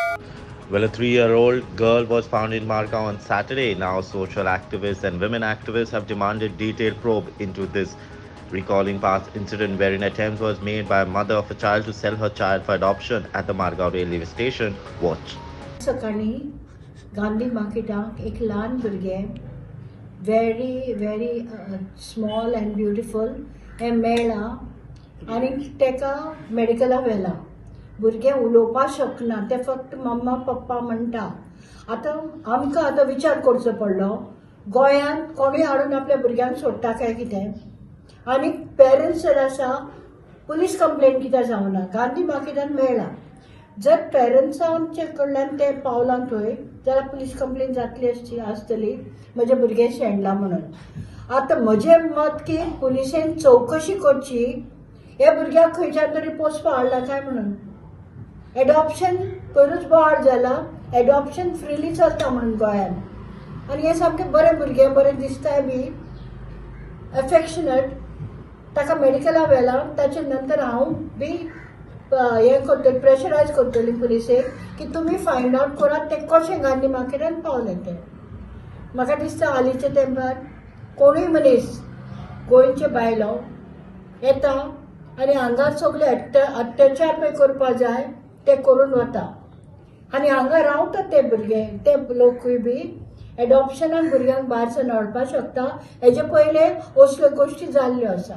Well, a 3-year-old girl was found in Margao on Saturday. Now, social activists and women activists have demanded detailed probe into this, recalling past incident where an attempt was made by a mother of a child to sell her child for adoption at the Margao railway station. Watch. सकाळी गांधी मार्केटाक एक ल्हान भुरगें very small and beautiful हें मेळ्ळां आनी तेका मेडिकला व्हेला. भुरगें उलोवपाक शकना, तें फक्त मम्मा पप्पा म्हणटा. आमकां आतां विचार करचो पडलो, गोंयांत कोणूय हाडून आपल्या भुरग्यांक सोडटा काय कितें. आनी पेरंट्स जर आसा, पुलीस कंप्लेंट कित्याक जावना. गांधी मार्केटान मेळ्ळां. जर पेरंट्सांचे कडल्यान ते पावलां थंय जाल्यार पुलीस कंप्लेंट जातली आसतली म्हजे भुरगें शेणलां म्हणून. आतां म्हजें मत की पुलिसेन चवकशी करची, हे भुरग्याक खंयच्यान तरी पोसपा हाडला काय म्हणून. एडॉप्शन पयरूच बोवाळ जाला, एडॉप्शन फ्रीली चलता म्हणून गोंयांत. आनी हें सामकें बरें भुरगें, बरें दिसताय बी, एफेक्शनेट. ताका मेडिकला व्हेला. ताचे नंतर हांव बी हें करतली, प्रेशरायज करतली पुलिसेक की तुमी फायंड आवट करात ते कशें गांधी मार्केटान पावलें तें. म्हाका दिसता हालींच्या तेंपार कोणूय मनीस गोंयचे बायलो येता आनी हांगा सगळे अत्याचार पळय करपा जाय ते करून वता. आनी हांगा रावता ते भुरगे, ते लोकूय बी एडॉप्शनाक भुरग्यांक भायर सावन हाडपाक शकता. हेजे पयले असल्यो गोश्टी जाल्ल्यो आसा.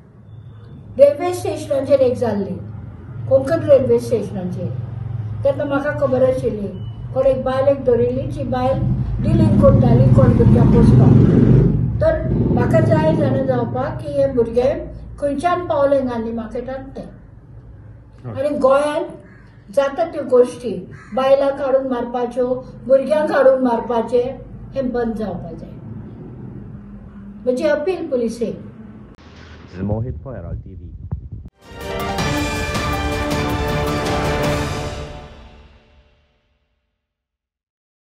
रेल्वे स्टेशनाचेर एक जाल्ली, कोंकण रेल्वे स्टेशनाचेर. तेन्ना म्हाका खबर आशिल्ली, कोण एक बायलेक धरिल्ली, जी बायल डिलींग करताली कोण भुरग्यांक पोसपाक. तर म्हाका जाय जाणा जावपाक की हे भुरगे खंयच्यान पावले गांधी मार्केटांत ते. आनी गोंयांत जाता त्यो गोश्टी, बायलांक हाडून मारपाच्यो, भुरग्यांक हाडून मारपाचे, हें बंद जावपाक जाय. म्हजी अपील पुलिसेक. This is Mohit for Herald TV.